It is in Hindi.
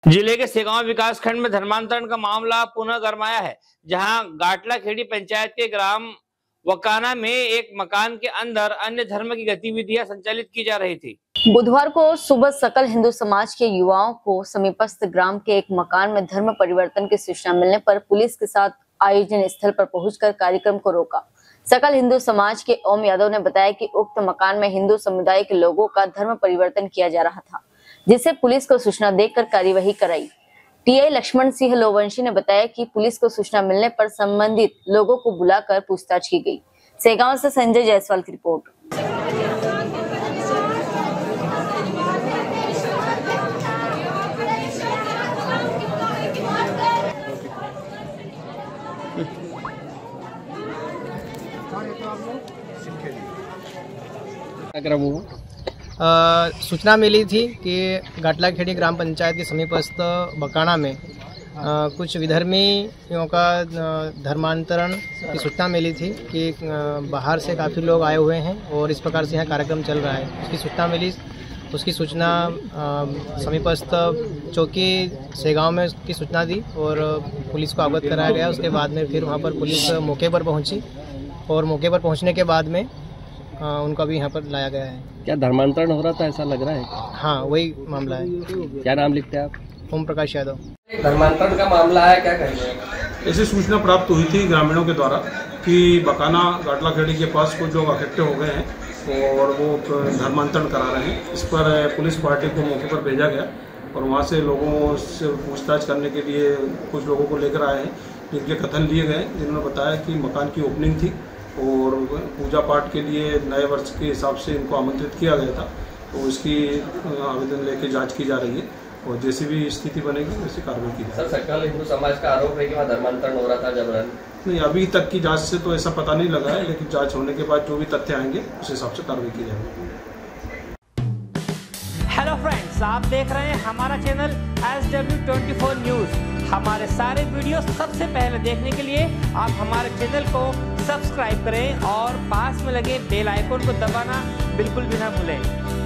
जिले के सेगांव विकासखंड में धर्मांतरण का मामला पुनः गरमाया है, जहां गाटला खेड़ी पंचायत के ग्राम वकाना में एक मकान के अंदर अन्य धर्म की गतिविधियां संचालित की जा रही थी। बुधवार को सुबह सकल हिंदू समाज के युवाओं को समीपस्थ ग्राम के एक मकान में धर्म परिवर्तन की सूचना मिलने पर पुलिस के साथ आयोजन स्थल पर पहुंचकर कार्यक्रम को रोका। सकल हिंदू समाज के ओम यादव ने बताया कि उक्त मकान में हिंदू समुदाय के लोगों का धर्म परिवर्तन किया जा रहा था, जिसे पुलिस को सूचना देकर कार्यवाही कराई। टीआई लक्ष्मण सिंह लोवंशी ने बताया कि पुलिस को सूचना मिलने पर संबंधित लोगों को बुलाकर पूछताछ की गई। सेगांव से संजय जायसवाल की रिपोर्ट। सूचना मिली थी कि गाटला खेड़ी ग्राम पंचायत के समीपस्थ बकाना में कुछ विधर्मियों का धर्मांतरण की सूचना मिली थी कि बाहर से काफ़ी लोग आए हुए हैं और इस प्रकार से यहाँ कार्यक्रम चल रहा है। उसकी सूचना मिली, उसकी सूचना समीपस्थ चौकी सेगांव में उसकी सूचना दी और पुलिस को अवगत कराया गया। उसके बाद में फिर वहाँ पर पुलिस मौके पर पहुँची और मौके पर पहुँचने के बाद में उनका भी यहाँ पर लाया गया है। क्या धर्मांतरण हो रहा था, ऐसा लग रहा है? हाँ, वही मामला है। क्या नाम लिखते हैं आप? ओम प्रकाश यादव। धर्मांतरण का मामला है, क्या कहेंगे? ऐसी सूचना प्राप्त हुई थी ग्रामीणों के द्वारा कि बकाना गाटला खेड़ी के पास कुछ लोग इकट्ठे हो गए हैं और वो धर्मांतरण करा रहे हैं। इस पर पुलिस पार्टी को मौके पर भेजा गया और वहाँ से लोगों से पूछताछ करने के लिए कुछ लोगों को लेकर आए हैं, जिनके कथन लिए गए, जिन्होंने बताया कि मकान की ओपनिंग थी और पूजा पाठ के लिए नए वर्ष के हिसाब से इनको आमंत्रित किया गया था। तो इसकी आवेदन लेके जांच की जा रही है और जैसी भी स्थिति बनेगी वैसी कार्रवाई की जाएगी। सर, सकल हिंदू समाज का आरोप है कि वहाँ धर्मांतरण हो रहा था जबरन? नहीं, अभी तक की जांच से तो ऐसा पता नहीं लगा है, लेकिन जांच होने के बाद जो भी तथ्य आएंगे उस हिसाब से कार्रवाई की जाएगी। हेलो फ्रेंड्स, आप देख रहे हैं हमारा चैनल SW24 न्यूज। हमारे सारे वीडियो सबसे पहले देखने के लिए आप हमारे चैनल को सब्सक्राइब करें और पास में लगे बेल आइकन को दबाना बिल्कुल भी ना भूलें।